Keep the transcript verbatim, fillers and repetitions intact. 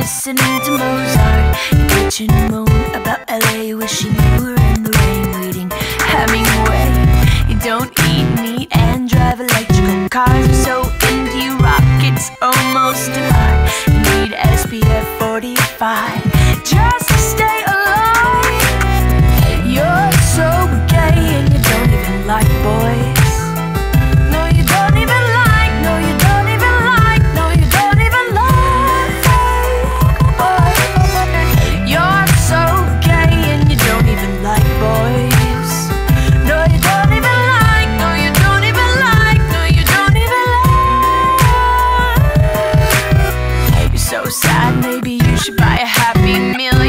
listening to Mozart. You bitch and moan about L A, wishing you were in the rain, reading Hemingway. You don't eat meat and drive electrical cars. You're so into you rock, it's almost too hard. You need S P F forty-five just to stay alive. You're so gay and you don't even like boys. No, you don't even like, no, you don't even like, no, you don't even like boys. You're so gay and you don't even like boys. No, you don't even like, no, you don't even like, no, you don't even like. You're so sad, maybe you should buy a Happy Meal.